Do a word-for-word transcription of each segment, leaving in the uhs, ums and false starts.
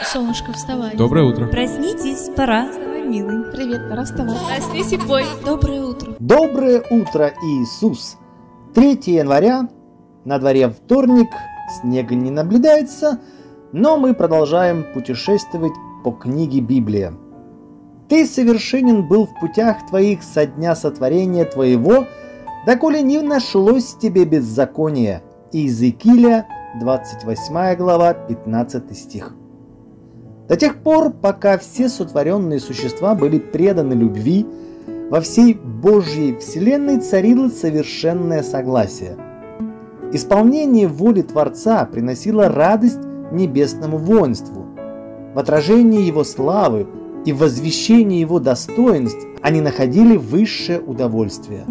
Солнышко, вставай. Доброе утро. Проснитесь, пора. Вставай, милый. Привет, пора вставать. Проснись и пой. Доброе утро. Доброе утро, Иисус! третьего января, на дворе вторник, снега не наблюдается, но мы продолжаем путешествовать по книге Библия. Ты совершенен был в путях твоих со дня сотворения твоего, доколе не нашлось тебе беззакония. Иезекииля, двадцать восьмая глава, пятнадцатый стих. До тех пор, пока все сотворенные существа были преданы любви, во всей Божьей вселенной царило совершенное согласие. Исполнение воли Творца приносило радость небесному воинству. В отражении Его славы и в возвещении Его достоинств они находили высшее удовольствие.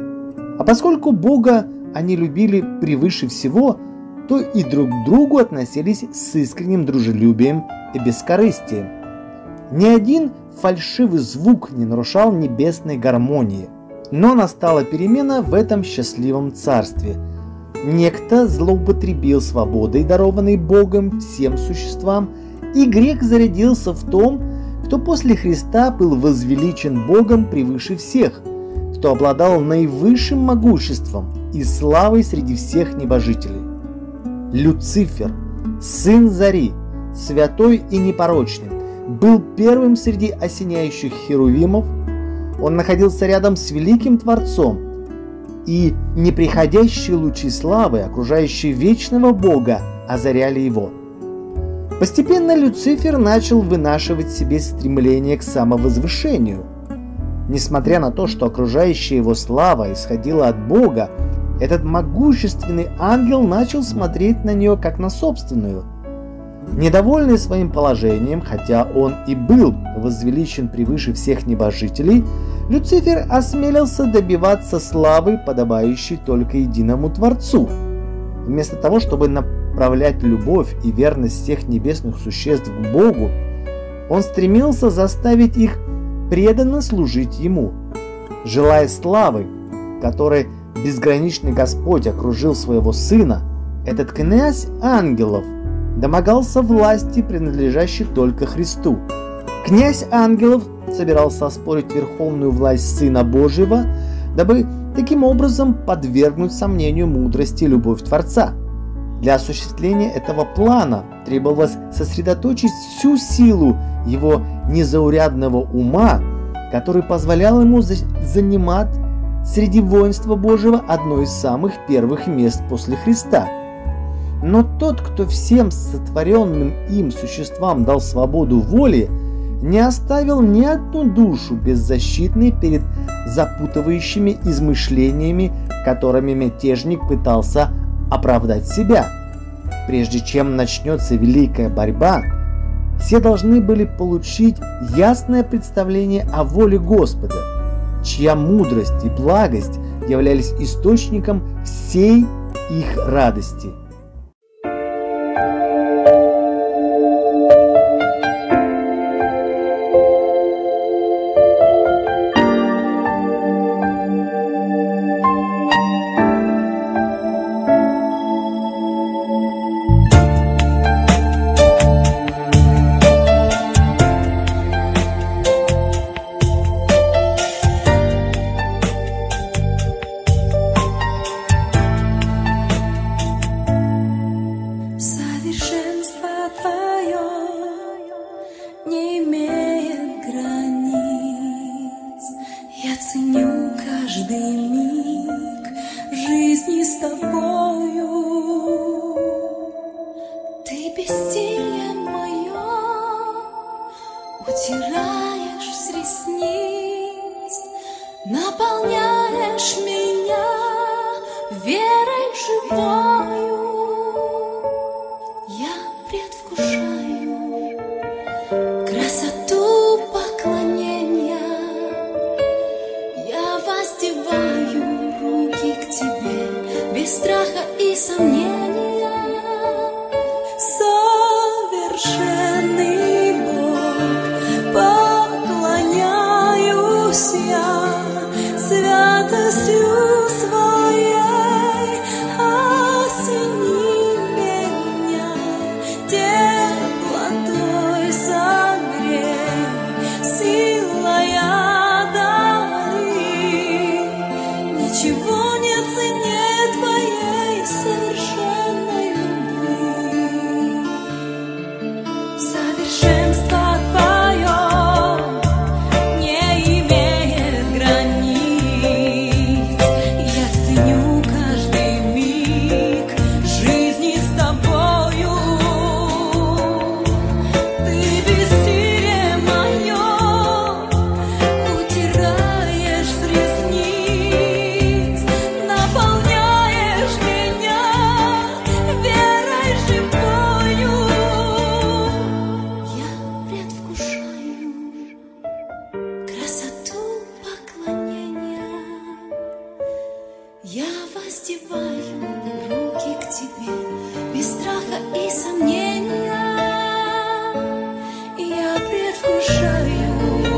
А поскольку Бога они любили превыше всего, то и друг к другу относились с искренним дружелюбием и бескорыстием. Ни один фальшивый звук не нарушал небесной гармонии. Но настала перемена в этом счастливом царстве. Некто злоупотребил свободой, дарованной Богом всем существам, и грех зарядился в том, кто после Христа был возвеличен Богом превыше всех, кто обладал наивысшим могуществом и славой среди всех небожителей. Люцифер, сын зари, святой и непорочный, был первым среди осеняющих херувимов. Он находился рядом с великим Творцом, и неприходящие лучи славы, окружающие вечного Бога, озаряли его. Постепенно Люцифер начал вынашивать себе стремление к самовозвышению. Несмотря на то, что окружающая его слава исходила от Бога, этот могущественный ангел начал смотреть на нее как на собственную. Недовольный своим положением, хотя он и был возвеличен превыше всех небожителей, Люцифер осмелился добиваться славы, подобающей только единому Творцу. Вместо того, чтобы направлять любовь и верность всех небесных существ к Богу, он стремился заставить их преданно служить Ему. Желая славы, которой безграничный Господь окружил своего Сына, этот князь ангелов домогался власти, принадлежащей только Христу. Князь ангелов собирался оспорить верховную власть Сына Божьего, дабы таким образом подвергнуть сомнению мудрость и любовь Творца. Для осуществления этого плана требовалось сосредоточить всю силу его незаурядного ума, который позволял ему занимать среди воинства Божьего одно из самых первых мест после Христа. Но тот, кто всем сотворенным им существам дал свободу воли, не оставил ни одну душу беззащитной перед запутывающими измышлениями, которыми мятежник пытался оправдать себя. Прежде чем начнется великая борьба, все должны были получить ясное представление о воле Господа, чья мудрость и благость являлись источником всей их радости. Утираешь с ресниц, наполняешь меня верой живою. Я предвкушаю красоту поклонения. Я воздеваю руки к тебе без страха и сомнения. Совершенный поклоняюсь я святостью страха и сомнения. Я предвкушаю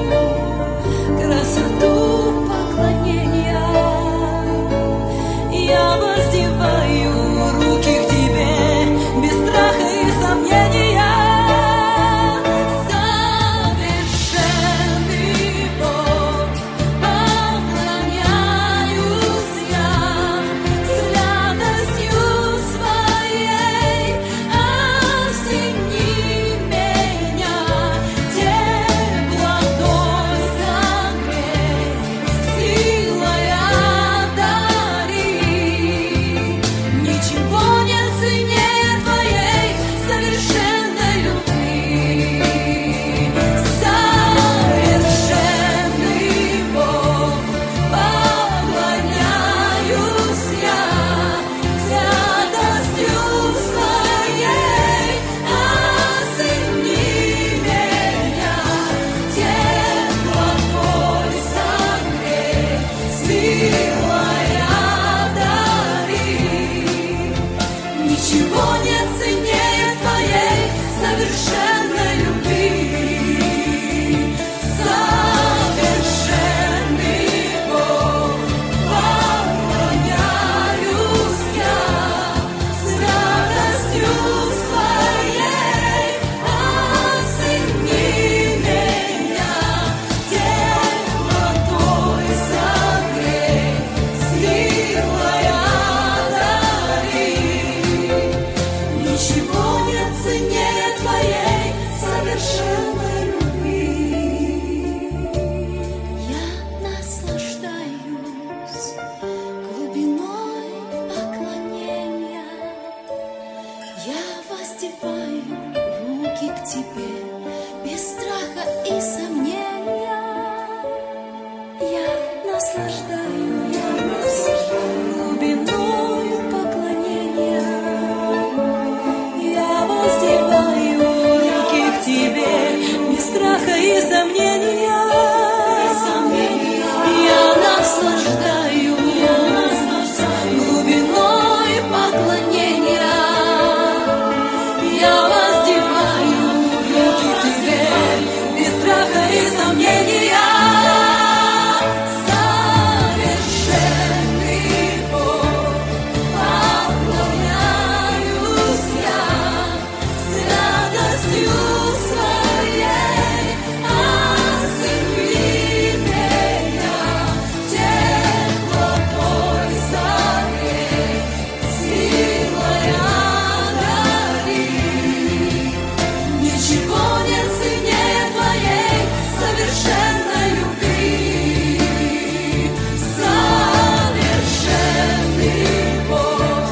красоту поклонения. Я воздеваю руки к тебе без страха и сомнения. Совершенный Бог, поклоняюсь я святостью своей. Осени меня теплотой согрей, силой одари. Ничего нет ценнее твоей совершенной любви. Совершенный Бог, поклоняюсь я святостью своей. Осени меня теплотой согрей, силой одари. Ничего нет ценнее твоей совершенной любви. Совершенный Бог, поклоняюсь я святостью своей. Осени меня теплотой согрей, силой одари. Ничего нет ценнее твоей совершенной любви. Я наслаждаюсь глубиной поклонения. Я воздеваю руки к тебе без страха и сомнения. Я наслаждаюсь глубиной поклонения. Я воздеваю руки к тебе без страха и сомнения. Я наслаждаюсь глубиной поклонения. Я воздеваю руки к тебе без страха и сомнения. Совершенный Бог, поклоняюсь я святостью своей. Осени меня теплотой согрей, силой одари. Ничего нет ценнее твоей совершенной любви. Совершенный Бог,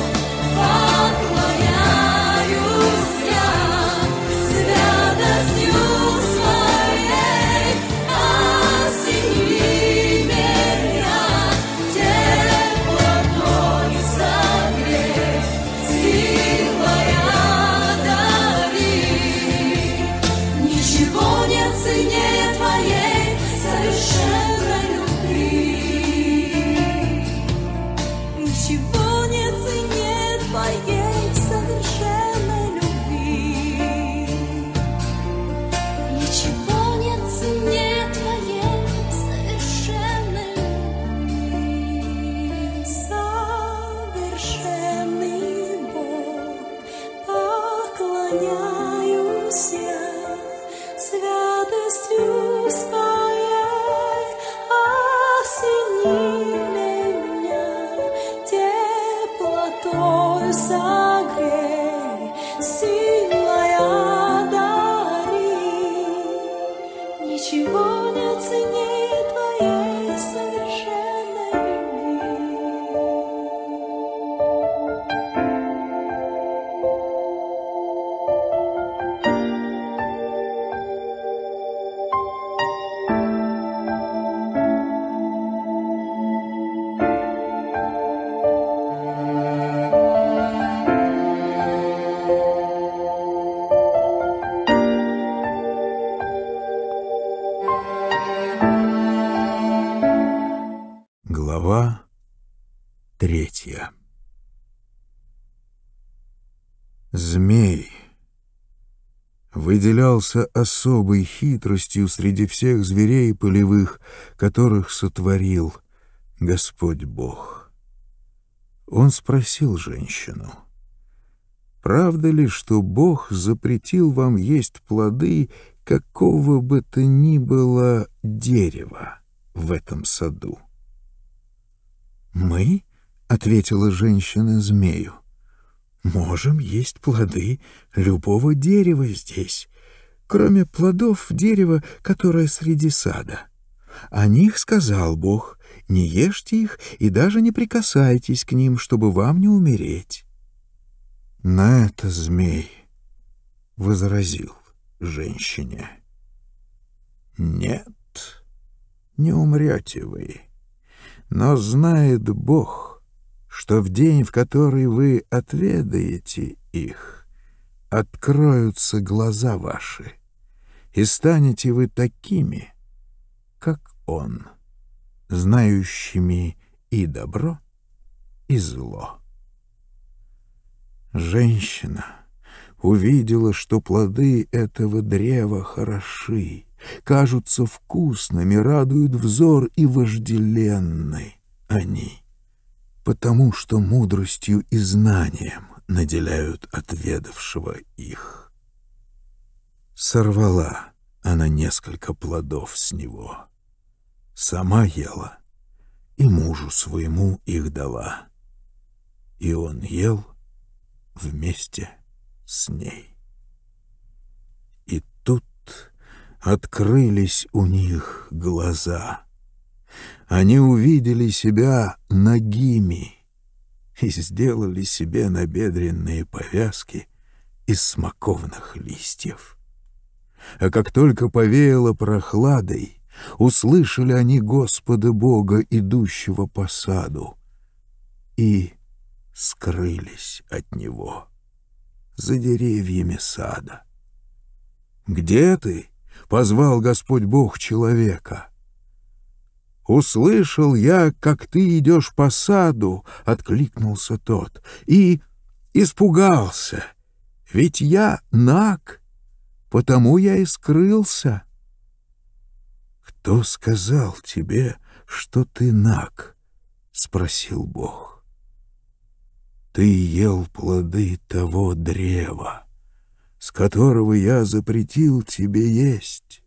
поклоняюсь я святостью своей. Осени меня теплотой согрей, силой одари. Ничего нет ценнее твоей совершенной любви. Ничего нет ценнее твоей совершенной любви. Ничего нет ценнее твоей совершенной любви. Совершенный Бог, поклоняюсь я святостью своей. Осени меня теплотой согрей, силой одари. Ничего нет ценнее твоей совершенной любви. Змей выделялся особой хитростью среди всех зверей полевых, которых сотворил Господь Бог. Он спросил женщину: «Правда ли, что Бог запретил вам есть плоды какого бы то ни было дерева в этом саду?» «Мы, — ответила женщина змею, — можем есть плоды любого дерева здесь, кроме плодов дерева, которое среди сада. О них сказал Бог: не ешьте их и даже не прикасайтесь к ним, чтобы вам не умереть». На это змей возразил женщине: «Нет, не умрете вы, но знает Бог, что в день, в который вы отведаете их, откроются глаза ваши, и станете вы такими, как Он, знающими и добро, и зло». Женщина увидела, что плоды этого древа хороши, кажутся вкусными, радуют взор и вожделенны они, потому что мудростью и знанием наделяют отведавшего их. Сорвала она несколько плодов с него, сама ела и мужу своему их дала, и он ел вместе с ней. И тут открылись у них глаза. Они увидели себя нагими и сделали себе набедренные повязки из смоковных листьев. А как только повеяло прохладой, услышали они Господа Бога, идущего по саду, и скрылись от Него за деревьями сада. «Где ты?» — позвал Господь Бог человека. «Услышал я, как ты идешь по саду», — откликнулся тот, — «и испугался, ведь я наг, потому я и скрылся». «Кто сказал тебе, что ты наг?» — спросил Бог. «Ты ел плоды того древа, с которого я запретил тебе есть.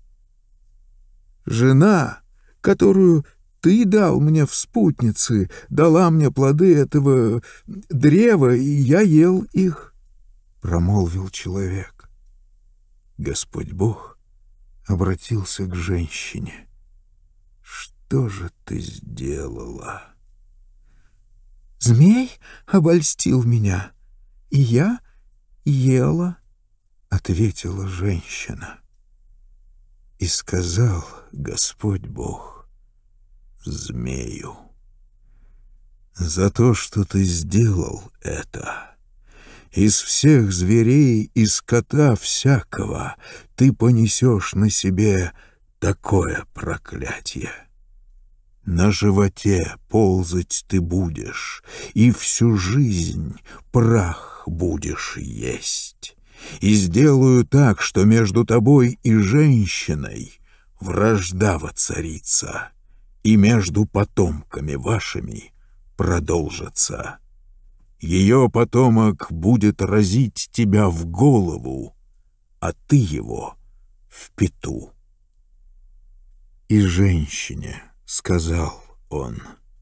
Жена, которую ты дал мне в спутнице, дала мне плоды этого древа, и я ел их», — промолвил человек. Господь Бог обратился к женщине: «Что же ты сделала?» «Змей обольстил меня, и я ела», — ответила женщина. И сказал Господь Бог змею: «За то, что ты сделал это, из всех зверей и скота всякого ты понесешь на себе такое проклятие. На животе ползать ты будешь, и всю жизнь прах будешь есть. И сделаю так, что между тобой и женщиной вражда воцарится, и между потомками вашими продолжится. Ее потомок будет разить тебя в голову, а ты его в пяту». И женщине сказал он: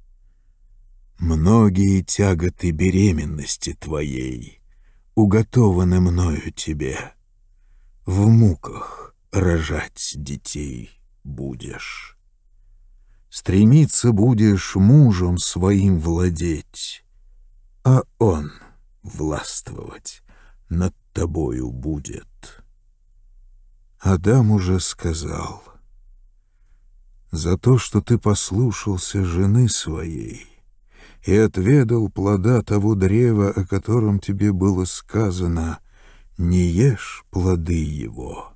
«Многие тяготы беременности твоей уготованы мною тебе. В муках рожать детей будешь. Стремиться будешь мужем своим владеть, а он властвовать над тобою будет». Адам уже сказал: «За то, что ты послушался жены своей и отведал плода того древа, о котором тебе было сказано: не ешь плоды его.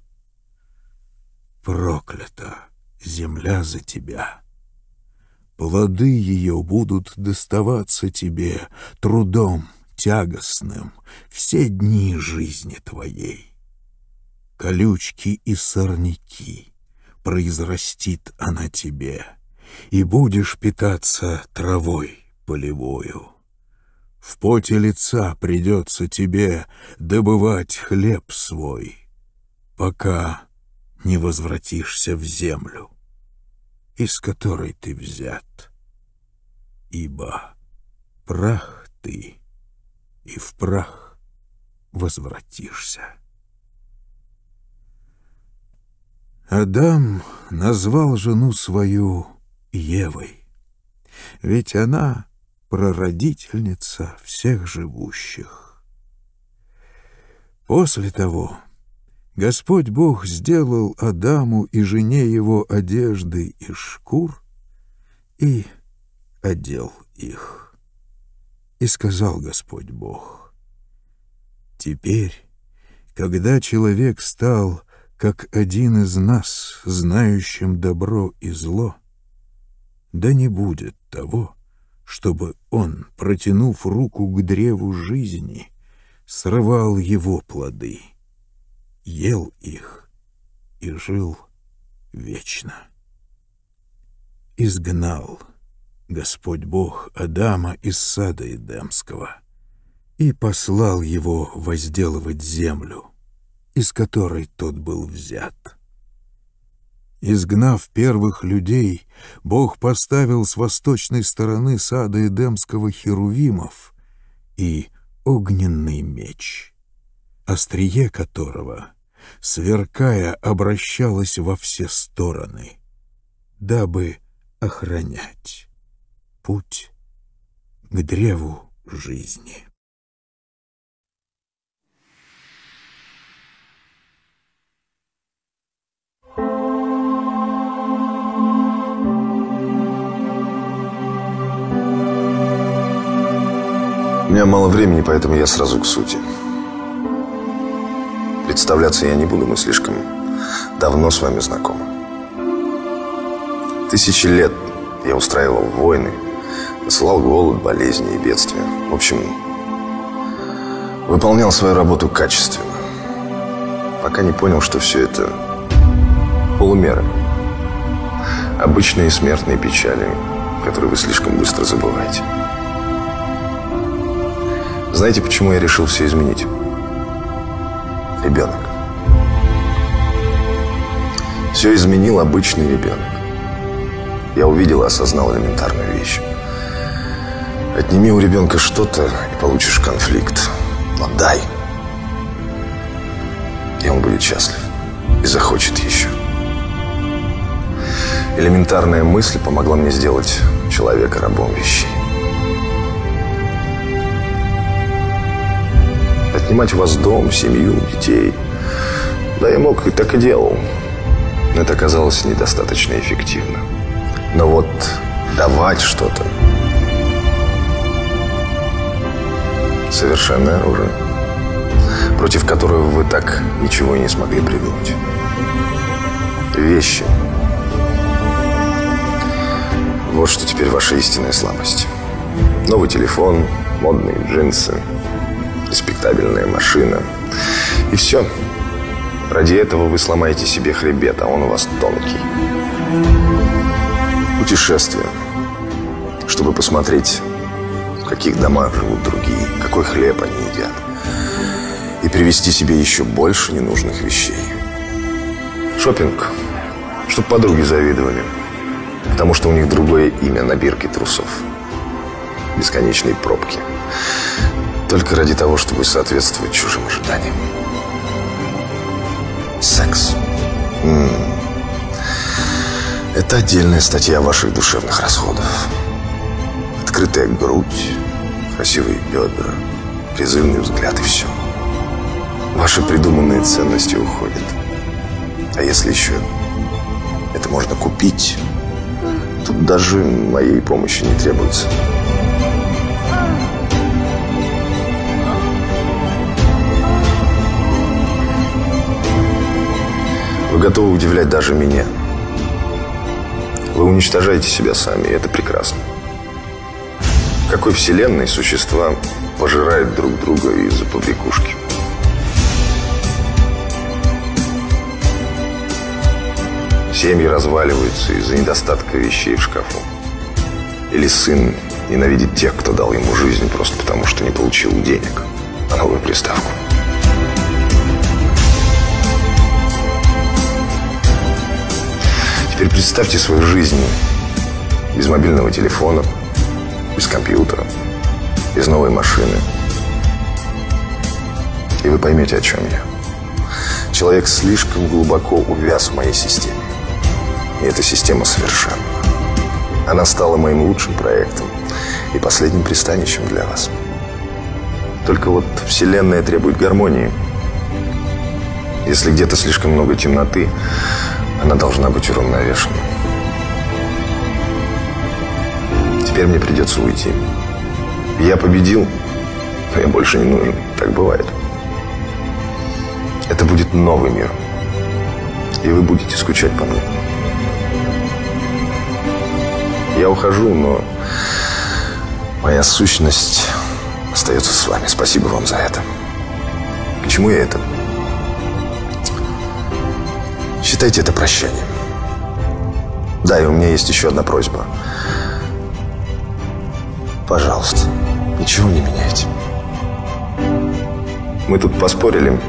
Проклята земля за тебя. Плоды ее будут доставаться тебе трудом тягостным все дни жизни твоей. Колючки и сорняки произрастит она тебе, и будешь питаться травой полевою. В поте лица придется тебе добывать хлеб свой, пока не возвратишься в землю, из которой ты взят. Ибо прах ты, и в прах возвратишься. Адам назвал жену свою Евой, ведь она прародительница всех живущих. После того Господь Бог сделал Адаму и жене его одежды из шкур и одел их. И сказал Господь Бог: «Теперь, когда человек стал как один из нас, знающим добро и зло, да не будет того, чтобы он, протянув руку к древу жизни, срывал его плоды, ел их и жил вечно». Изгнал Господь Бог Адама из сада Эдемского и послал его возделывать землю, из которой тот был взят. Изгнав первых людей, Бог поставил с восточной стороны сада Эдемского херувимов и огненный меч, острие которого, сверкая, обращалось во все стороны, дабы охранять путь к древу жизни. У меня мало времени, поэтому я сразу к сути. Представляться я не буду, мы слишком давно с вами знакомы. Тысячи лет я устраивал войны, насылал голод, болезни и бедствия. В общем, выполнял свою работу качественно, пока не понял, что все это полумеры. Обычные смертные печали, которые вы слишком быстро забываете. Знаете, почему я решил все изменить? Ребенок. Все изменил обычный ребенок. Я увидел и осознал элементарную вещь. Отними у ребенка что-то, и получишь конфликт. Но дай, и он будет счастлив. И захочет еще. Элементарная мысль помогла мне сделать человека рабом вещей. Отнимать у вас дом, семью, детей. Да, я мог и так и делал. Но это оказалось недостаточно эффективно. Но вот давать что-то — совершенное оружие, против которого вы так ничего и не смогли придумать. Вещи. Вот что теперь ваша истинная слабость. Новый телефон, модные джинсы, респектабельная машина. И все. Ради этого вы сломаете себе хребет, а он у вас тонкий. Путешествие. Чтобы посмотреть, в каких домах живут другие, какой хлеб они едят. И привезти себе еще больше ненужных вещей. Шопинг. Чтоб подруги завидовали. Потому что у них другое имя на бирке трусов. Бесконечные пробки. Только ради того, чтобы соответствовать чужим ожиданиям. Секс. М-м. Это отдельная статья ваших душевных расходов. Открытая грудь, красивые бедра, призывный взгляд и все. Ваши придуманные ценности уходят. А если еще это можно купить, тут даже моей помощи не требуется. Вы готовы удивлять даже меня. Вы уничтожаете себя сами, и это прекрасно. В какой вселенной существа пожирают друг друга из-за побрякушки. Семьи разваливаются из-за недостатка вещей в шкафу. Или сын ненавидит тех, кто дал ему жизнь просто потому, что не получил денег на новую приставку. Теперь представьте свою жизнь без мобильного телефона, без компьютера, без новой машины. И вы поймете, о чем я. Человек слишком глубоко увяз в моей системе. И эта система совершенна. Она стала моим лучшим проектом и последним пристанищем для вас. Только вот Вселенная требует гармонии. Если где-то слишком много темноты, она должна быть уравновешена. Теперь мне придется уйти. Я победил, но я больше не нужен. Так бывает. Это будет новый мир. И вы будете скучать по мне. Я ухожу, но моя сущность остается с вами. Спасибо вам за это. К чему я это? Считайте это прощанием. Да, и у меня есть еще одна просьба. Пожалуйста, ничего не меняйте. Мы тут поспорили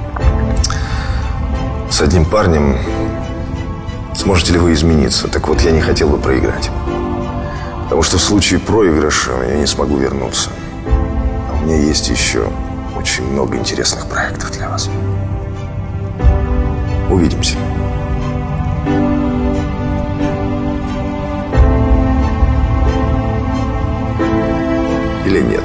с одним парнем. Сможете ли вы измениться? Так вот, я не хотел бы проиграть. Потому что в случае проигрыша я не смогу вернуться. А у меня есть еще очень много интересных проектов для вас. Увидимся. Или нет?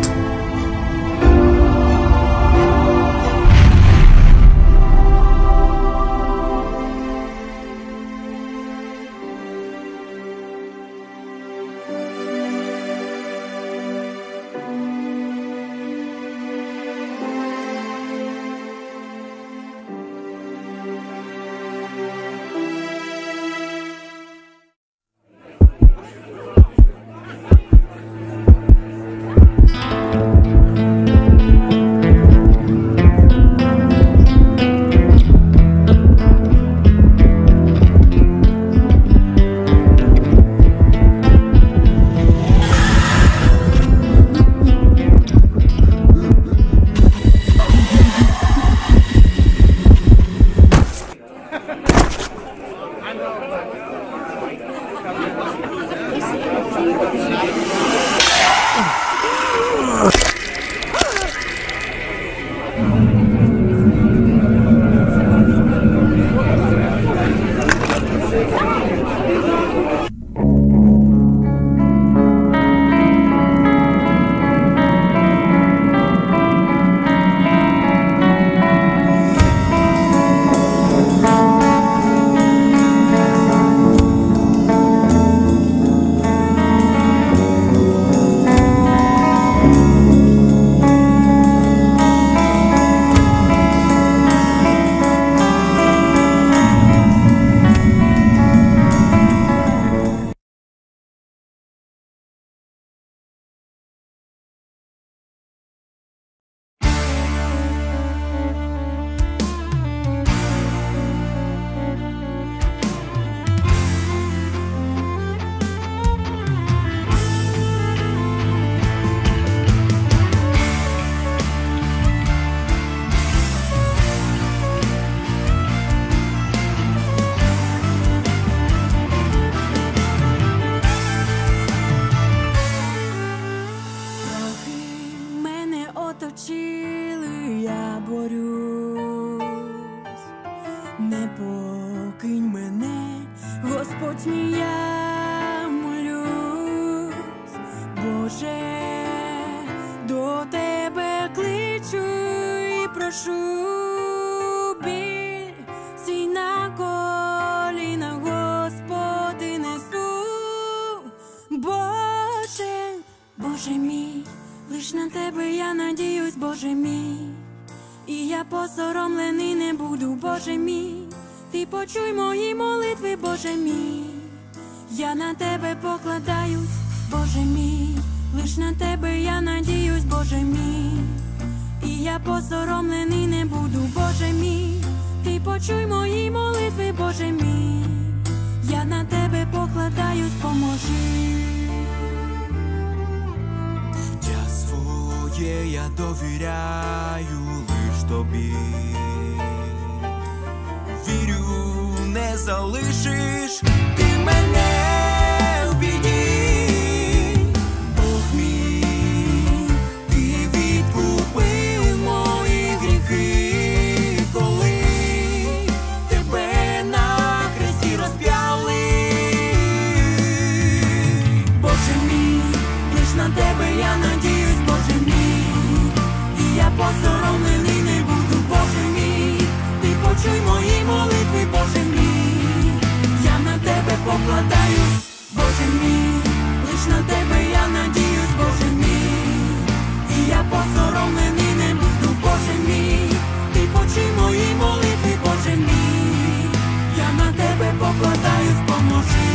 оточили, я борюсь, не покинь мене, Господь мій, я молюсь, Боже, до Тебе кличу і прошу, біль сій на коліна, Господи, несу, Боже, Боже мій, лиш на Тебе я надіюсь, Боже мій, і я посоромлений не буду, Боже мій, Ти почуй мої молитви, Боже мій, я на Тебе покладаюсь, Боже мій, лиш на тебе я надіюсь, Боже мій. І я посоромлений не буду, Боже мій. Ти почуй мої молитви, Боже мій. Я на тебе покладаюсь, поможи. Життя своє я довіряю лиш тобі. Вірю, не залишиш ти мене в біді. Бог мій, ти відкупив мої гріхи, коли тебе на хресті розп'яли. Боже мій, лиш на тебе я надіюсь, Боже мій. І я посоромлений не буду, Боже мій. Ти почуй мої молитви, Боже мій. Я на тебе покладаюсь, Боже мій. Лиш на тебе я надіюсь, Боже мій. І я посоромлений не буду, Боже мій. Ти почуй мої молитви, Боже мій. Я на тебе покладаюсь, поможи.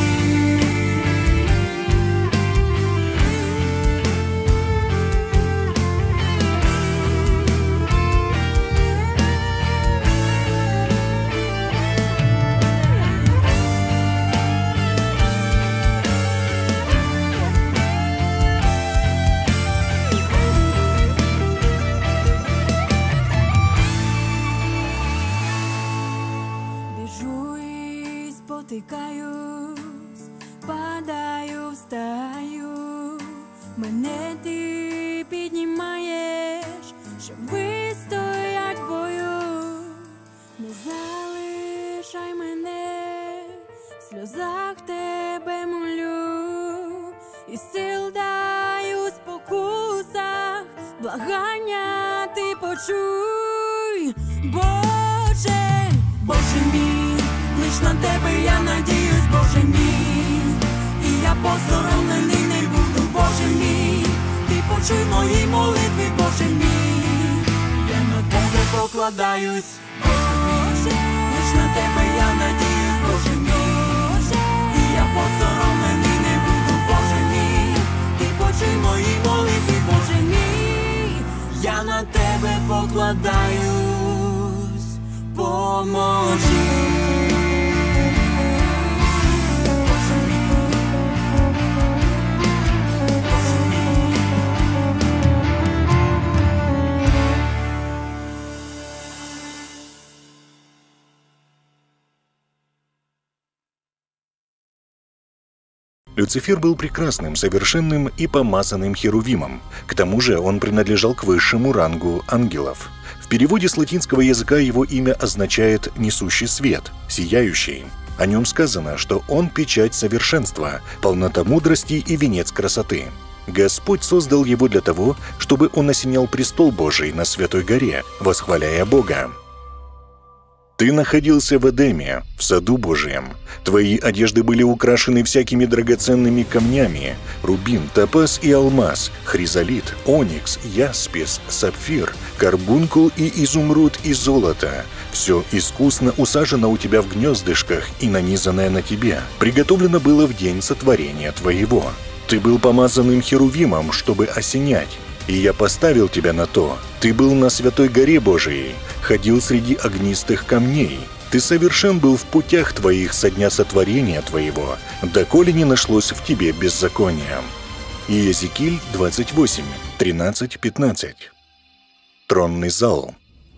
Біжу і спотикаюсь, падаю, встаю. Мене ти піднімаєш, щоб вистоять в бою. Не залишай мене, в сльозах тебе молю. І сил дай у спокусах, благання ти почуй. Боже, Боже мій, лиш на тебе я надіюсь, Боже мій. І я посоромлений не буду, Боже мій. Ти почуй мої молитви, Боже мій. Я на тебе покладаюсь, Боже, лиш на тебе я надіюсь, Боже мій. І я посоромлений не буду, Боже мій. Ти почуй мої молитви, Боже мій. Я на тебе покладаюсь, поможи. Люцифер был прекрасным, совершенным и помазанным херувимом. К тому же он принадлежал к высшему рангу ангелов. В переводе с латинского языка его имя означает «несущий свет», «сияющий». О нем сказано, что он печать совершенства, полнота мудрости и венец красоты. Господь создал его для того, чтобы он осенял престол Божий на Святой горе, восхваляя Бога. Ты находился в Эдеме, в саду Божьем. Твои одежды были украшены всякими драгоценными камнями: рубин, топаз и алмаз, хризолит, оникс, яспис, сапфир, карбункул и изумруд и золото. Все искусно усажено у тебя в гнездышках и нанизанное на тебе. Приготовлено было в день сотворения твоего. Ты был помазанным херувимом, чтобы осенять. И я поставил тебя на то. Ты был на святой горе Божией, ходил среди огнистых камней. Ты совершен был в путях твоих со дня сотворения твоего, доколе не нашлось в тебе беззакония. Иезекииль двадцать восемь, тринадцать пятнадцать. Тронный зал.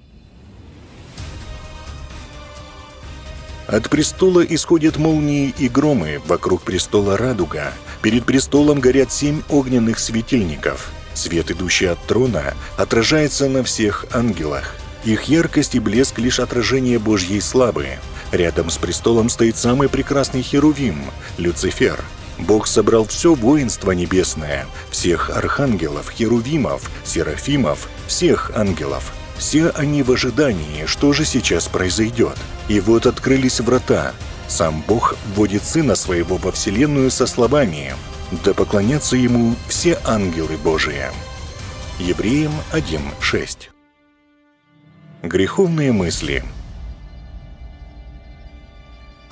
От престола исходят молнии и громы, вокруг престола радуга. Перед престолом горят семь огненных светильников. Свет, идущий от трона, отражается на всех ангелах. Их яркость и блеск — лишь отражение Божьей славы. Рядом с престолом стоит самый прекрасный херувим — Люцифер. Бог собрал все воинство небесное, всех архангелов, херувимов, серафимов, всех ангелов. Все они в ожидании, что же сейчас произойдет. И вот открылись врата. Сам Бог вводит Сына Своего во вселенную со словами: «Да поклонятся Ему все ангелы Божии». Евреям один шесть. Греховные мысли.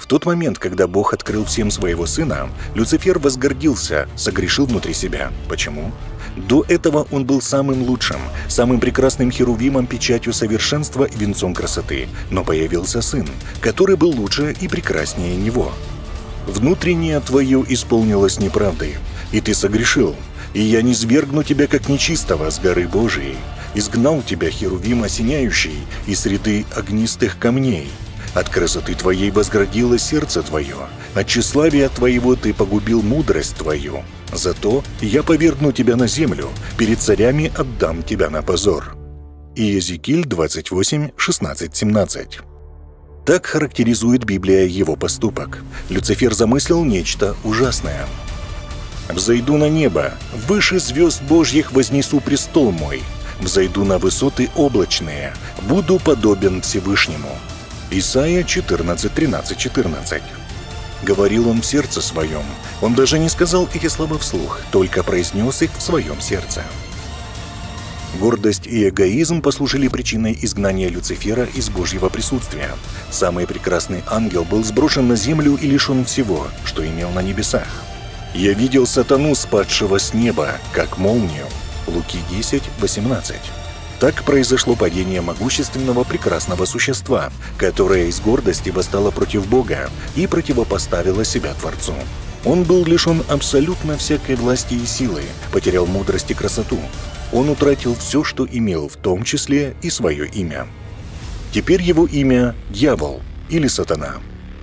В тот момент, когда Бог открыл всем своего Сына, Люцифер возгордился, согрешил внутри себя. Почему? До этого он был самым лучшим, самым прекрасным херувимом, печатью совершенства и венцом красоты. Но появился Сын, который был лучше и прекраснее него. Внутреннее твое исполнилось неправдой, и ты согрешил. И я низвергну тебя, как нечистого, с горы Божией. Изгнал тебя, херувим осеняющий, из среды огнистых камней. От красоты твоей возгордило сердце твое, от тщеславия твоего ты погубил мудрость твою. Зато я повергну тебя на землю, перед царями отдам тебя на позор». Иезекииль двадцать восемь, шестнадцать, семнадцать. Так характеризует Библия его поступок. Люцифер замыслил нечто ужасное. «Взойду на небо, выше звезд Божьих вознесу престол мой, взойду на высоты облачные, буду подобен Всевышнему». Исайя четырнадцать, тринадцать, четырнадцать. Говорил он в сердце своем. Он даже не сказал эти слова вслух, только произнес их в своем сердце. Гордость и эгоизм послужили причиной изгнания Люцифера из Божьего присутствия. Самый прекрасный ангел был сброшен на землю и лишен всего, что имел на небесах. «Я видел сатану, спадшего с неба, как молнию». Луки десять, восемнадцать. Так произошло падение могущественного прекрасного существа, которое из гордости восстало против Бога и противопоставило себя Творцу. Он был лишен абсолютно всякой власти и силы, потерял мудрость и красоту. Он утратил все, что имел, в том числе и свое имя. Теперь его имя – Дьявол или Сатана.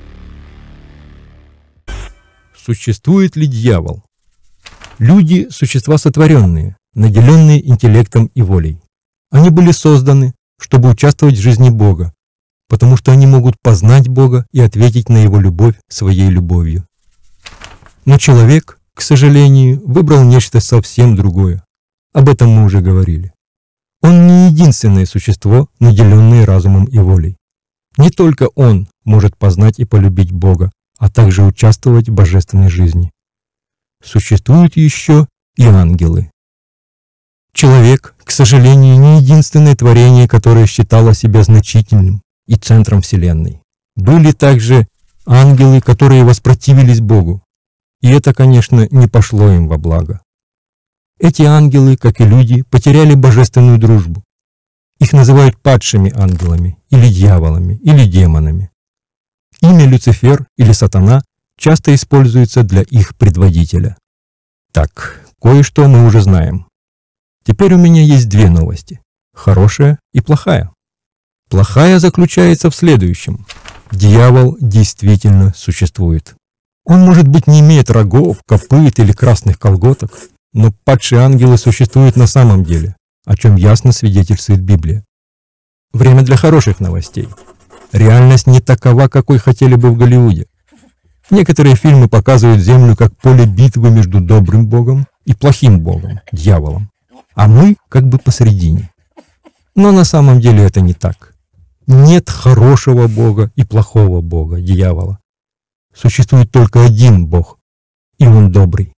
Существует ли дьявол? Люди – существа сотворенные, наделенные интеллектом и волей. Они были созданы, чтобы участвовать в жизни Бога, потому что они могут познать Бога и ответить на Его любовь своей любовью. Но человек, к сожалению, выбрал нечто совсем другое. Об этом мы уже говорили. Он не единственное существо, наделенное разумом и волей. Не только он может познать и полюбить Бога, а также участвовать в божественной жизни. Существуют еще и ангелы. Человек, к сожалению, не единственное творение, которое считало себя значительным и центром Вселенной. Были также ангелы, которые воспротивились Богу. И это, конечно, не пошло им во благо. Эти ангелы, как и люди, потеряли божественную дружбу. Их называют падшими ангелами, или дьяволами, или демонами. Имя Люцифер или Сатана часто используется для их предводителя. Так, кое-что мы уже знаем. Теперь у меня есть две новости – хорошая и плохая. Плохая заключается в следующем. Дьявол действительно существует. Он, может быть, не имеет рогов, копыт или красных колготок, но падшие ангелы существуют на самом деле, о чем ясно свидетельствует Библия. Время для хороших новостей. Реальность не такова, какой хотели бы в Голливуде. Некоторые фильмы показывают Землю как поле битвы между добрым Богом и плохим Богом, дьяволом. А мы как бы посередине. Но на самом деле это не так. Нет хорошего Бога и плохого Бога, дьявола. Существует только один Бог, и Он добрый.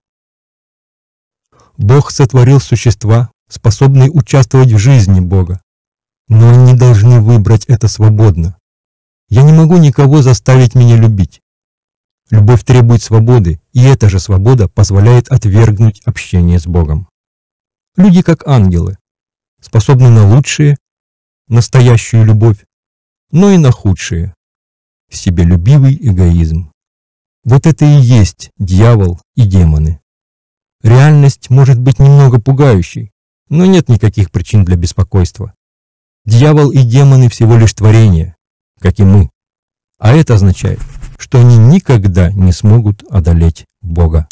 Бог сотворил существа, способные участвовать в жизни Бога. Но они должны выбрать это свободно. Я не могу никого заставить меня любить. Любовь требует свободы, и эта же свобода позволяет отвергнуть общение с Богом. Люди как ангелы, способны на лучшие, настоящую любовь, но и на худшие, себелюбивый эгоизм. Вот это и есть дьявол и демоны. Реальность может быть немного пугающей, но нет никаких причин для беспокойства. Дьявол и демоны всего лишь творения, как и мы. А это означает, что они никогда не смогут одолеть Бога.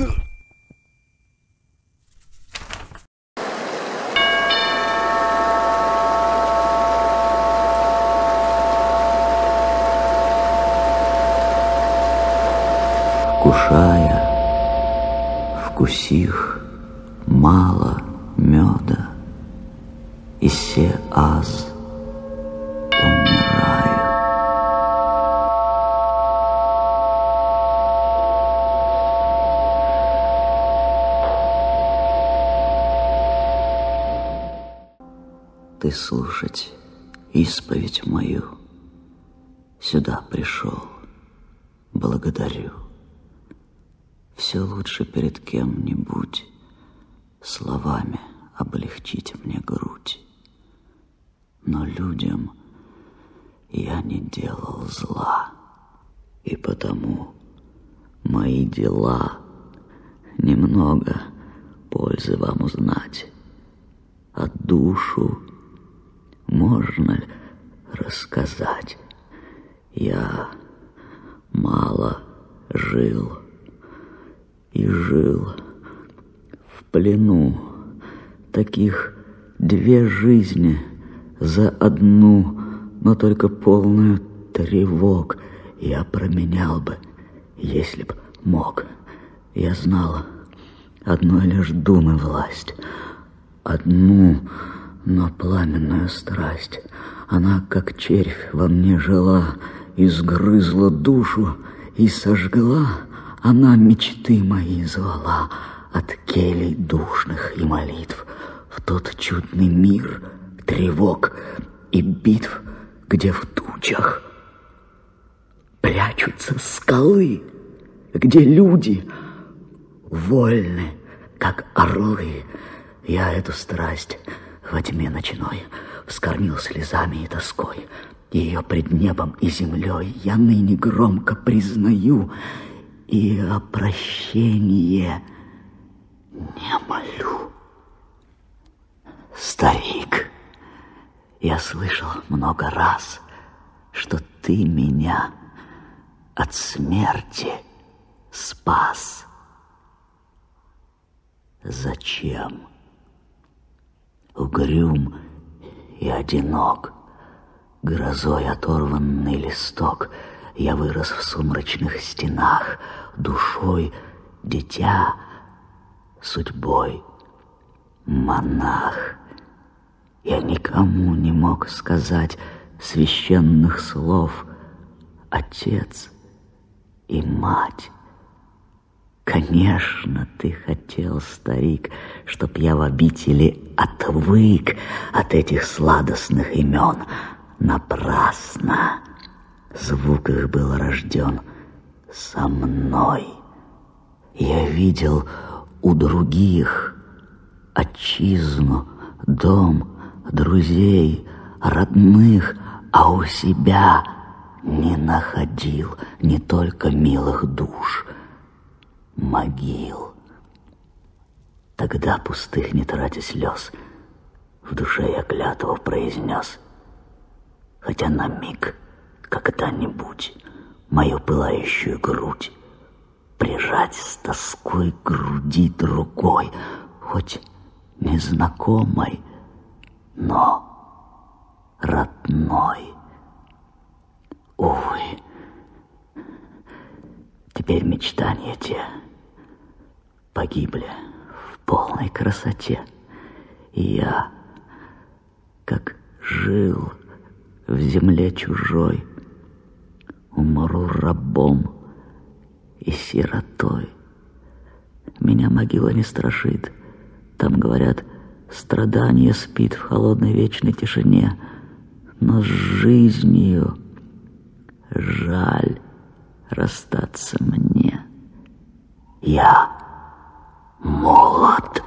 Вкушая, вкусих мало меда, и се аз умираю. Ты слушать исповедь мою сюда пришел. благодарю. Все лучше перед кем-нибудь словами облегчить мне грудь. Но людям я не делал зла, и потому мои дела немного пользы вам узнать. А душу можно ли рассказать? Я мало жил и жил в плену. Таких две жизни за одну, но только полную тревог я променял бы, если б мог. Я знал одной лишь думы власть, одну, но пламенную страсть. Она, как червь, во мне жила, изгрызла душу и сожгла. Она мечты мои звала от келей душных и молитв в тот чудный мир тревог и битв, где в тучах прячутся скалы, где люди вольны, как орлы. Я эту страсть во тьме ночной вскормил слезами и тоской. Ее пред небом и землей я ныне громко признаю, и о прощении не молю. Старик, я слышал много раз, что ты меня от смерти спас. Зачем? Угрюм и одинок, грозой оторванный листок, я вырос в сумрачных стенах, душой дитя, судьбой монах. Я никому не мог сказать священных слов отец и мать. Конечно, ты хотел, старик, чтоб я в обители отвык от этих сладостных имен. Напрасно. Звук их был рожден со мной. Я видел у других отчизну, дом, друзей, родных, а у себя не находил не только милых душ, могил. Тогда, пустых не тратя слез, в душе я клятву произнес: хотя на миг когда-нибудь мою пылающую грудь прижать с тоской к груди другой, хоть незнакомой, но родной. Увы, теперь мечтания те погибли в полной красоте, и я, как жил в земле чужой, умру рабом и сиротой. Меня могила не страшит. Там, говорят, страдание спит в холодной вечной тишине. Но с жизнью жаль расстаться мне. Я молод.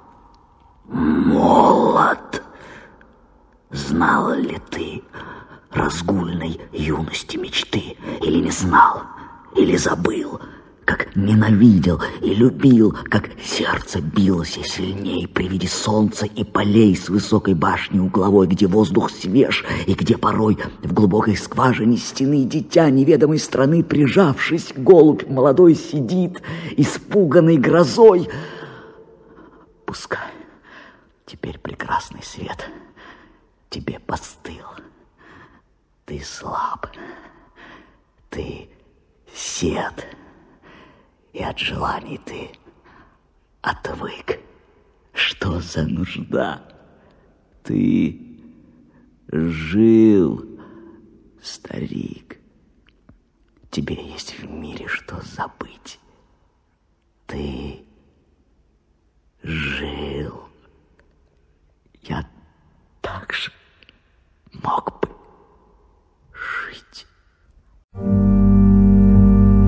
Молод. Знал ли ты разгульной юности мечты? Или не знал, или забыл, как ненавидел и любил, как сердце билось и сильней при виде солнца и полей с высокой башни угловой, где воздух свеж и где порой в глубокой скважине стены дитя неведомой страны, прижавшись, голубь молодой сидит, испуганный грозой. Пускай теперь прекрасный свет тебе постыл. Ты слаб, ты сед, и от желаний ты отвык. Что за нужда? Ты жил, старик. Тебе есть в мире что забыть. Ты жил. Я так же мог бы жить.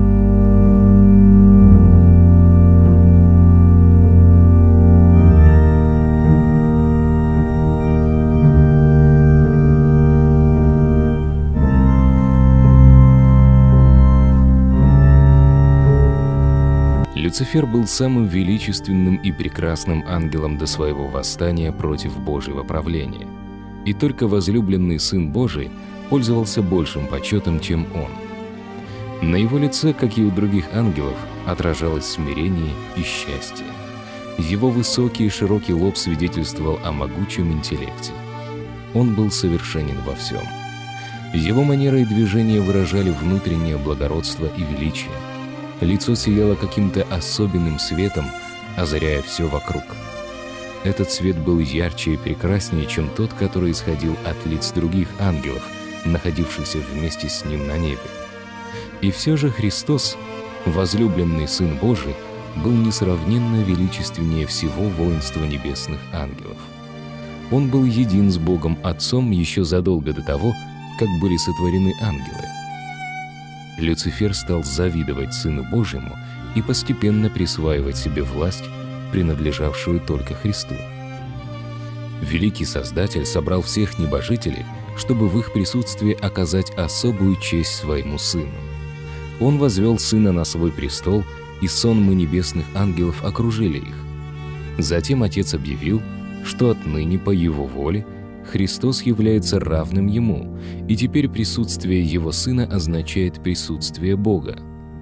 Люцифер был самым величественным и прекрасным ангелом до своего восстания против Божьего правления. И только возлюбленный Сын Божий пользовался большим почетом, чем он. На его лице, как и у других ангелов, отражалось смирение и счастье. Его высокий и широкий лоб свидетельствовал о могучем интеллекте. Он был совершенен во всем. Его манеры и движения выражали внутреннее благородство и величие. Лицо сияло каким-то особенным светом, озаряя все вокруг. Этот свет был ярче и прекраснее, чем тот, который исходил от лиц других ангелов, находившихся вместе с ним на небе. И все же Христос, возлюбленный Сын Божий, был несравненно величественнее всего воинства небесных ангелов. Он был един с Богом Отцом еще задолго до того, как были сотворены ангелы. Люцифер стал завидовать Сыну Божьему и постепенно присваивать себе власть, принадлежавшую только Христу. Великий Создатель собрал всех небожителей, чтобы в их присутствии оказать особую честь своему Сыну. Он возвел Сына на свой престол, и сонмы небесных ангелов окружили их. Затем Отец объявил, что отныне по Его воле Христос является равным Ему, и теперь присутствие Его Сына означает присутствие Бога.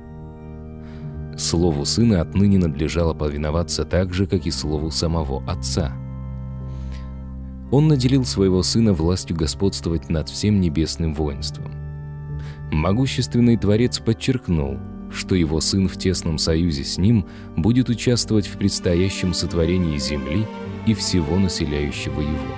Слову Сына отныне надлежало повиноваться так же, как и Слову самого Отца. Он наделил Своего Сына властью господствовать над всем небесным воинством. Могущественный Творец подчеркнул, что Его Сын в тесном союзе с Ним будет участвовать в предстоящем сотворении земли и всего населяющего его.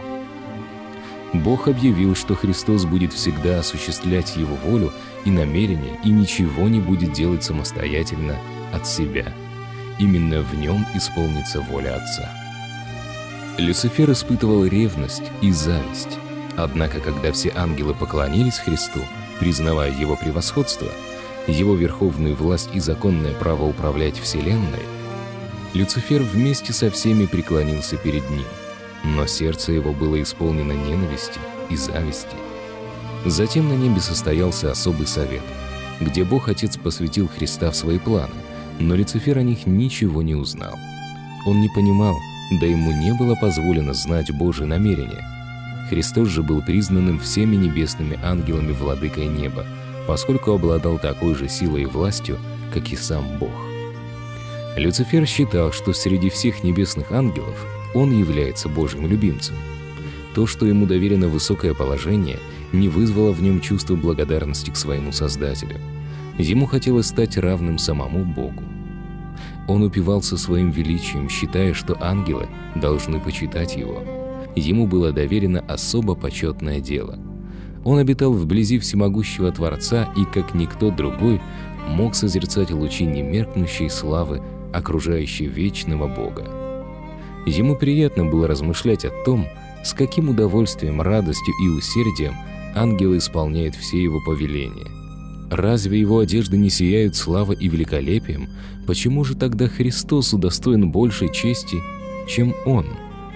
Бог объявил, что Христос будет всегда осуществлять Его волю и намерения и ничего не будет делать самостоятельно от себя. Именно в Нем исполнится воля Отца. Люцифер испытывал ревность и зависть. Однако, когда все ангелы поклонились Христу, признавая Его превосходство, Его верховную власть и законное право управлять Вселенной, Люцифер вместе со всеми преклонился перед Ним, но сердце его было исполнено ненависти и зависти. Затем на небе состоялся особый совет, где Бог Отец посвятил Христа в свои планы, но Люцифер о них ничего не узнал. Он не понимал, да ему не было позволено знать Божие намерения. Христос же был признанным всеми небесными ангелами владыкой неба, поскольку обладал такой же силой и властью, как и сам Бог. Люцифер считал, что среди всех небесных ангелов он является Божьим любимцем. То, что ему доверено высокое положение, не вызвало в нем чувства благодарности к своему Создателю. Ему хотелось стать равным самому Богу. Он упивался своим величием, считая, что ангелы должны почитать его. Ему было доверено особо почетное дело. Он обитал вблизи всемогущего Творца и, как никто другой, мог созерцать лучи немеркнущей славы, окружающей вечного Бога. Ему приятно было размышлять о том, с каким удовольствием, радостью и усердием ангелы исполняют все его повеления. Разве его одежды не сияют славой и великолепием? Почему же тогда Христос удостоен большей чести, чем Он?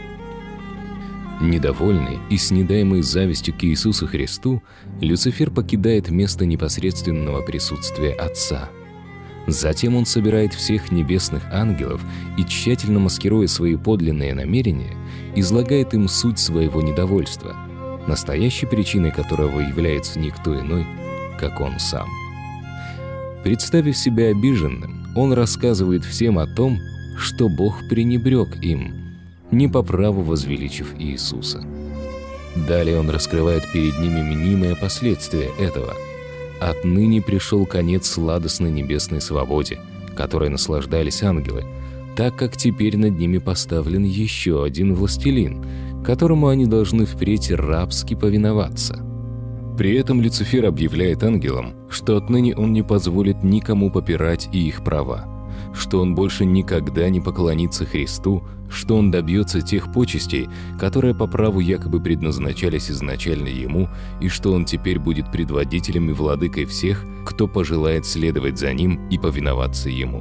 Недовольный и снедаемый завистью к Иисусу Христу, Люцифер покидает место непосредственного присутствия Отца. Затем он собирает всех небесных ангелов и, тщательно маскируя свои подлинные намерения, излагает им суть своего недовольства, настоящей причиной которого является никто иной, как он сам. Представив себя обиженным, он рассказывает всем о том, что Бог пренебрег им, не по праву возвеличив Иисуса. Далее он раскрывает перед ними мнимые последствия этого. Отныне пришел конец сладостной небесной свободе, которой наслаждались ангелы, так как теперь над ними поставлен еще один властелин, которому они должны впредь рабски повиноваться. При этом Люцифер объявляет ангелам, что отныне он не позволит никому попирать и их права, что он больше никогда не поклонится Христу, что он добьется тех почестей, которые по праву якобы предназначались изначально ему, и что он теперь будет предводителем и владыкой всех, кто пожелает следовать за ним и повиноваться ему.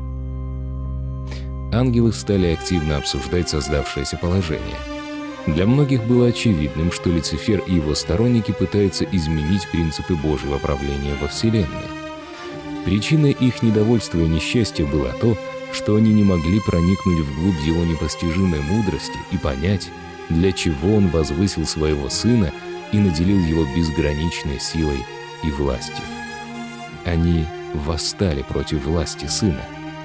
Ангелы стали активно обсуждать создавшееся положение. Для многих было очевидным, что Люцифер и его сторонники пытаются изменить принципы Божьего правления во Вселенной. Причиной их недовольства и несчастья было то, что они не могли проникнуть вглубь его непостижимой мудрости и понять, для чего он возвысил своего сына и наделил его безграничной силой и властью. Они восстали против власти сына.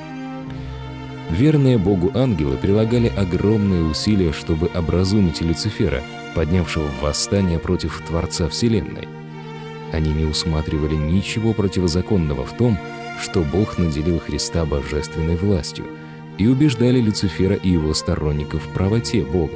Верные Богу ангелы прилагали огромные усилия, чтобы образумить Люцифера, поднявшего восстание против Творца Вселенной. Они не усматривали ничего противозаконного в том, что Бог наделил Христа божественной властью, и убеждали Люцифера и его сторонников в правоте Бога.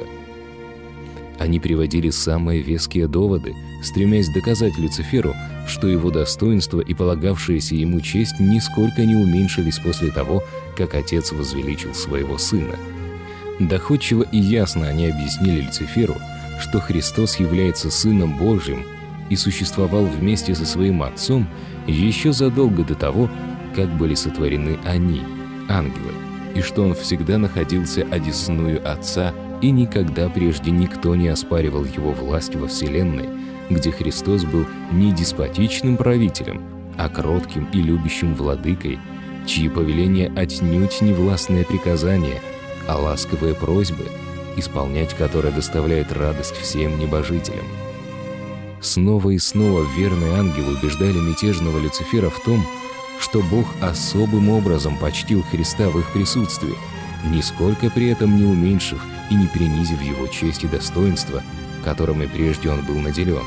Они приводили самые веские доводы, стремясь доказать Люциферу, что его достоинство и полагавшаяся ему честь нисколько не уменьшились после того, как Отец возвеличил своего Сына. Доходчиво и ясно они объяснили Люциферу, что Христос является Сыном Божьим и существовал вместе со своим Отцом еще задолго до того, как были сотворены они, ангелы, и что Он всегда находился одесную Отца, и никогда прежде никто не оспаривал Его власть во Вселенной, где Христос был не деспотичным правителем, а кротким и любящим владыкой, чьи повеления отнюдь не властные приказания, а ласковые просьбы, исполнять которые доставляет радость всем небожителям. Снова и снова верные ангелы убеждали мятежного Люцифера в том, что Бог особым образом почтил Христа в их присутствии, нисколько при этом не уменьшив и не принизив его честь и достоинство, которыми прежде он был наделен.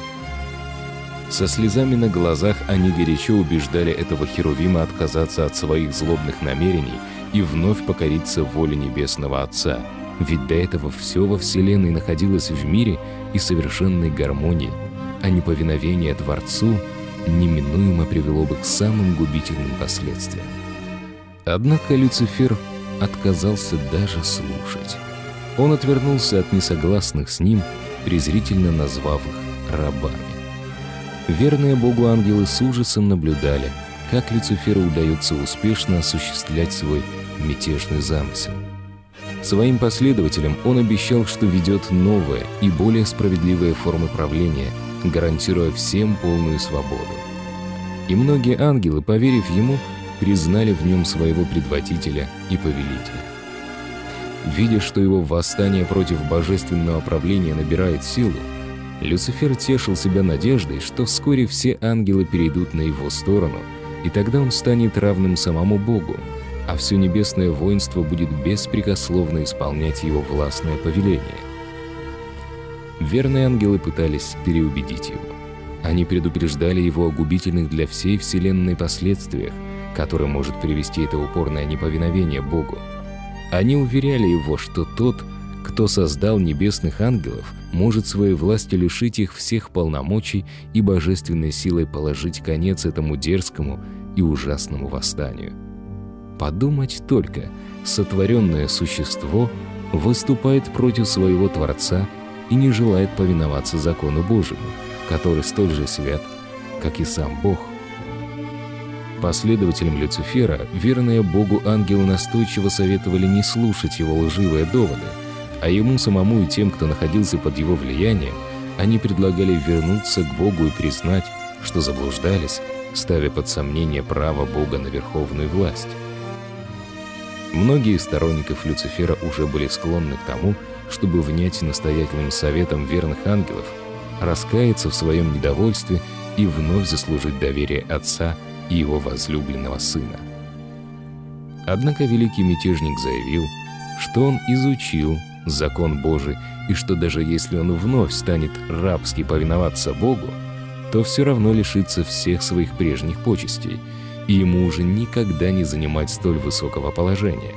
Со слезами на глазах они горячо убеждали этого Херувима отказаться от своих злобных намерений и вновь покориться воле Небесного Отца, ведь до этого все во Вселенной находилось в мире и совершенной гармонии, а неповиновение Творцу неминуемо привело бы к самым губительным последствиям. Однако Люцифер отказался даже слушать. Он отвернулся от несогласных с ним, презрительно назвав их рабами. Верные Богу ангелы с ужасом наблюдали, как Люциферу удается успешно осуществлять свой мятежный замысел. Своим последователям он обещал, что ведет новые и более справедливые формы правления, гарантируя всем полную свободу. И многие ангелы, поверив ему, признали в нем своего предводителя и повелителя. Видя, что его восстание против божественного правления набирает силу, Люцифер тешил себя надеждой, что вскоре все ангелы перейдут на его сторону, и тогда он станет равным самому Богу, а все небесное воинство будет беспрекословно исполнять его властное повеление. Верные ангелы пытались переубедить его. Они предупреждали его о губительных для всей Вселенной последствиях, которые может привести это упорное неповиновение Богу. Они уверяли его, что тот, кто создал небесных ангелов, может своей властью лишить их всех полномочий и божественной силой положить конец этому дерзкому и ужасному восстанию. Подумать только, сотворенное существо выступает против своего Творца и не желает повиноваться закону Божьему, который столь же свят, как и сам Бог. Последователям Люцифера верные Богу ангелы настойчиво советовали не слушать его лживые доводы, а ему самому и тем, кто находился под его влиянием, они предлагали вернуться к Богу и признать, что заблуждались, ставя под сомнение право Бога на верховную власть. Многие из сторонников Люцифера уже были склонны к тому, чтобы внять настоятельным советам верных ангелов, раскаяться в своем недовольстве и вновь заслужить доверие Отца и его возлюбленного Сына. Однако великий мятежник заявил, что он изучил закон Божий, и что даже если он вновь станет рабски повиноваться Богу, то все равно лишится всех своих прежних почестей, и ему уже никогда не занимать столь высокого положения.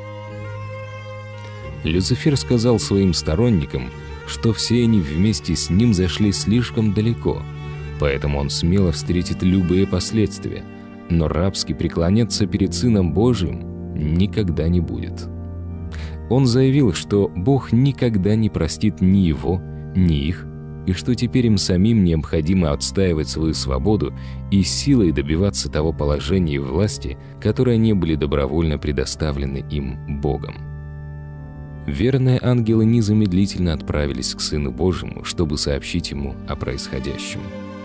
Люцифер сказал своим сторонникам, что все они вместе с ним зашли слишком далеко, поэтому он смело встретит любые последствия, но рабски преклоняться перед Сыном Божьим никогда не будет. Он заявил, что Бог никогда не простит ни его, ни их, и что теперь им самим необходимо отстаивать свою свободу и силой добиваться того положения и власти, которые не были добровольно предоставлены им Богом. Верные ангелы незамедлительно отправились к Сыну Божьему, чтобы сообщить ему о происходящем.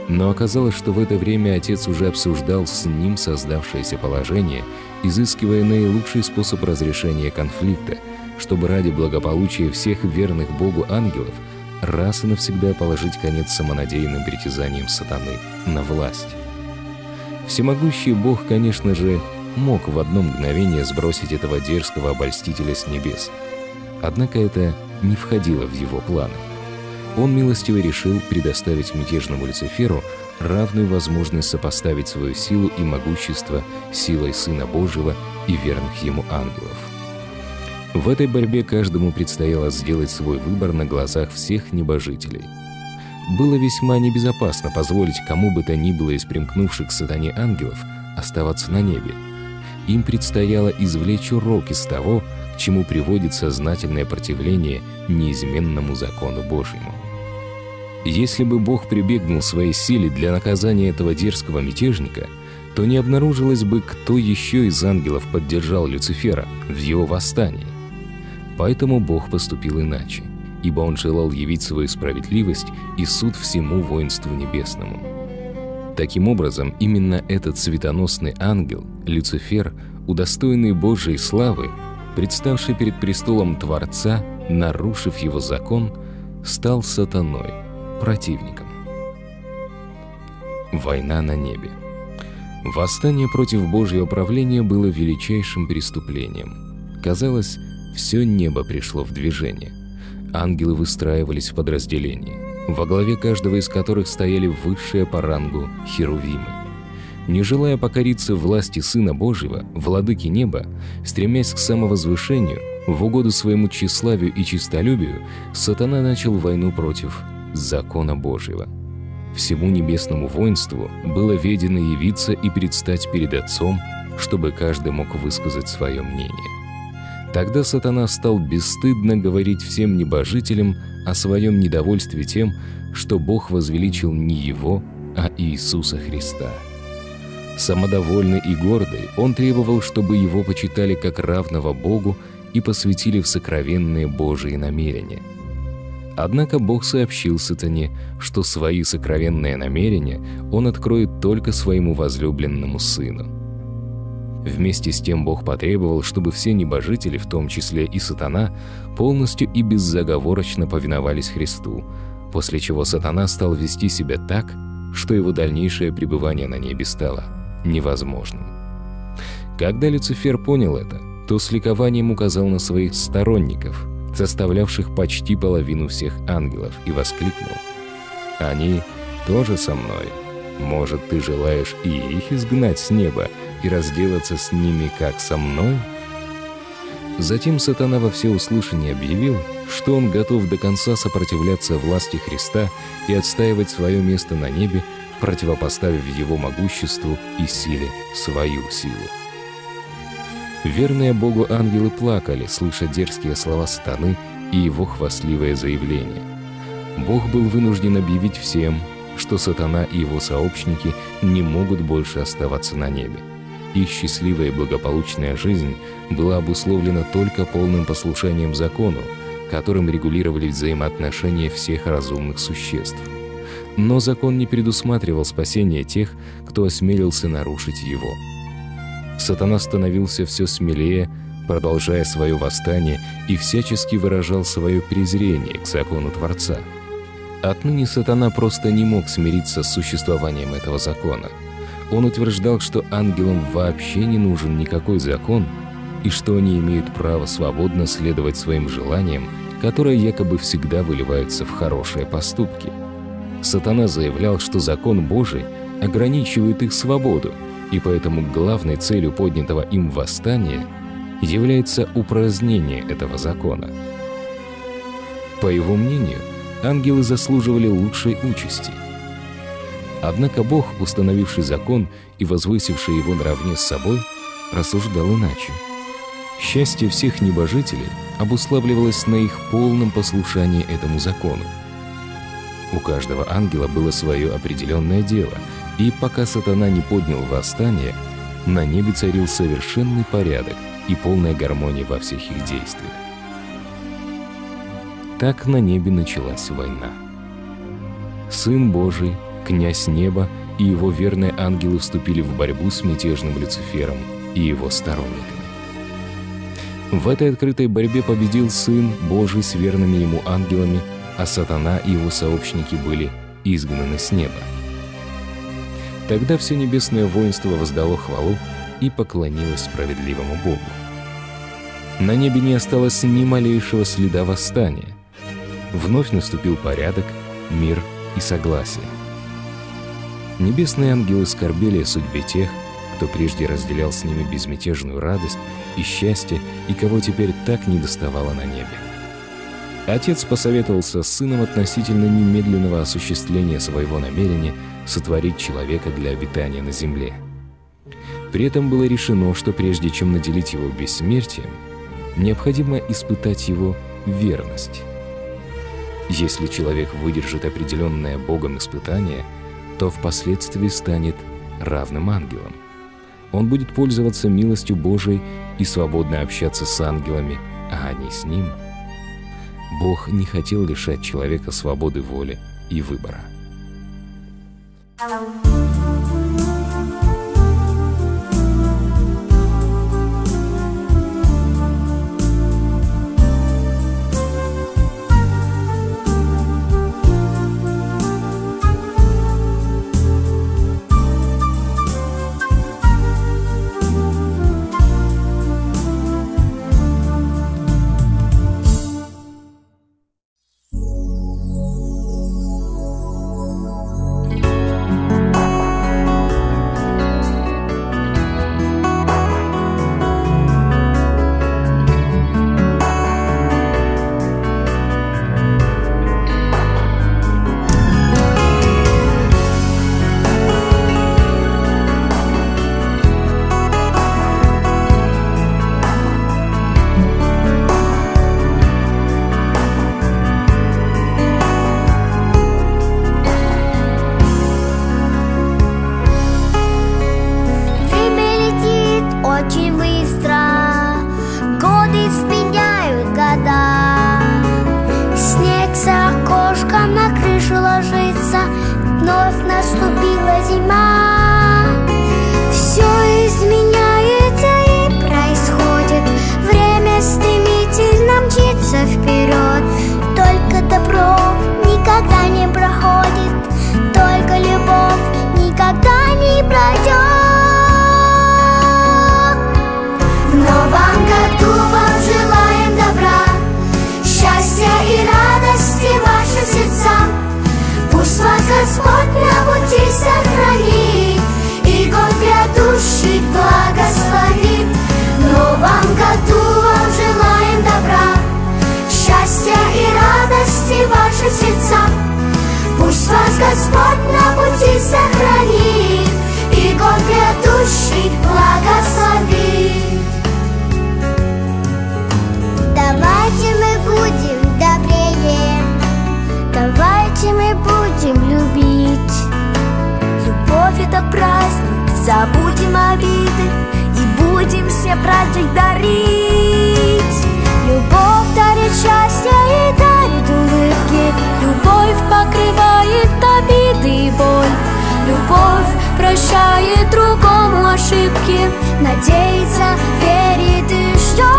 Но оказалось, что в это время отец уже обсуждал с ним создавшееся положение, изыскивая наилучший способ разрешения конфликта, чтобы ради благополучия всех верных Богу ангелов раз и навсегда положить конец самонадеянным притязаниям сатаны на власть. Всемогущий Бог, конечно же, мог в одно мгновение сбросить этого дерзкого обольстителя с небес. Однако это не входило в его планы. Он милостиво решил предоставить мятежному Люциферу равную возможность сопоставить свою силу и могущество с силой Сына Божьего и верных Ему ангелов. В этой борьбе каждому предстояло сделать свой выбор на глазах всех небожителей. Было весьма небезопасно позволить кому бы то ни было из примкнувших к сатане ангелов оставаться на небе. Им предстояло извлечь урок из того, к чему приводит сознательное противление неизменному закону Божьему. Если бы Бог прибегнул своей силе для наказания этого дерзкого мятежника, то не обнаружилось бы, кто еще из ангелов поддержал Люцифера в его восстании. Поэтому Бог поступил иначе, ибо Он желал явить свою справедливость и суд всему воинству небесному. Таким образом, именно этот светоносный ангел, Люцифер, удостоенный Божьей славы, представший перед престолом Творца, нарушив его закон, стал сатаной, противником. Война на небе. Восстание против Божьего правления было величайшим преступлением. Казалось, все небо пришло в движение. Ангелы выстраивались в подразделения, во главе каждого из которых стояли высшие по рангу херувимы. Не желая покориться власти Сына Божьего, владыки неба, стремясь к самовозвышению, в угоду своему тщеславию и честолюбию, сатана начал войну против закона Божьего. Всему небесному воинству было ведено явиться и предстать перед Отцом, чтобы каждый мог высказать свое мнение. Тогда сатана стал бесстыдно говорить всем небожителям о своем недовольстве тем, что Бог возвеличил не его, а Иисуса Христа. Самодовольный и гордый, он требовал, чтобы его почитали как равного Богу и посвятили в сокровенные Божьи намерения. Однако Бог сообщил сатане, что свои сокровенные намерения он откроет только своему возлюбленному Сыну. Вместе с тем Бог потребовал, чтобы все небожители, в том числе и сатана, полностью и безоговорочно повиновались Христу, после чего сатана стал вести себя так, что его дальнейшее пребывание на небе стало невозможным. Когда Люцифер понял это, то с ликованием указал на своих сторонников, составлявших почти половину всех ангелов, и воскликнул: «Они тоже со мной. Может, ты желаешь и их изгнать с неба и разделаться с ними, как со мной?» Затем сатана во всеуслышание объявил, что он готов до конца сопротивляться власти Христа и отстаивать свое место на небе, противопоставив его могуществу и силе свою силу. Верные Богу ангелы плакали, слыша дерзкие слова сатаны и его хвастливое заявление. Бог был вынужден объявить всем, что сатана и его сообщники не могут больше оставаться на небе. Их счастливая и благополучная жизнь была обусловлена только полным послушанием закону, которым регулировали взаимоотношения всех разумных существ. Но закон не предусматривал спасения тех, кто осмелился нарушить его. Сатана становился все смелее, продолжая свое восстание, и всячески выражал свое презрение к закону Творца. Отныне сатана просто не мог смириться с существованием этого закона. Он утверждал, что ангелам вообще не нужен никакой закон, и что они имеют право свободно следовать своим желаниям, которые якобы всегда выливаются в хорошие поступки. Сатана заявлял, что закон Божий ограничивает их свободу, и поэтому главной целью поднятого им восстания является упразднение этого закона. По его мнению, ангелы заслуживали лучшей участи. Однако Бог, установивший закон и возвысивший его наравне с собой, рассуждал иначе. Счастье всех небожителей обуславливалось на их полном послушании этому закону. У каждого ангела было свое определенное дело, и пока сатана не поднял восстание, на небе царил совершенный порядок и полная гармония во всех их действиях. Так на небе началась война. Сын Божий, князь неба и его верные ангелы вступили в борьбу с мятежным Люцифером и его сторонниками. В этой открытой борьбе победил Сын Божий с верными ему ангелами, а сатана и его сообщники были изгнаны с неба. Тогда все небесное воинство воздало хвалу и поклонилось справедливому Богу. На небе не осталось ни малейшего следа восстания. Вновь наступил порядок, мир и согласие. Небесные ангелы скорбели о судьбе тех, кто прежде разделял с ними безмятежную радость и счастье, и кого теперь так недоставало на небе. Отец посоветовался с Сыном относительно немедленного осуществления своего намерения сотворить человека для обитания на земле. При этом было решено, что прежде чем наделить его бессмертием, необходимо испытать его верность. Если человек выдержит определенное Богом испытание, то впоследствии станет равным ангелам. Он будет пользоваться милостью Божией и свободно общаться с ангелами, а они с ним. Бог не хотел лишать человека свободы воли и выбора. Забудем обиды и будем все праздник дарить. Любовь дарит счастье и дарит улыбки. Любовь покрывает обиды и боль. Любовь прощает другому ошибки. Надеется, верит и ждет.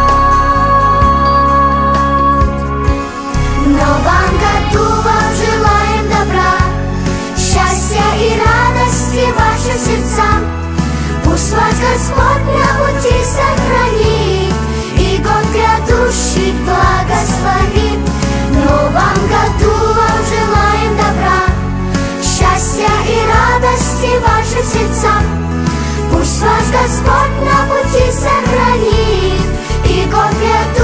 В новом году вам желаем добра, счастья и радости вашим сердцам. Пусть вас Господь на пути сохранит и год грядущий благословит. В новом году вам желаем добра, счастья и радости вашим сердцам. Пусть вас Господь на пути сохранит и год грядущий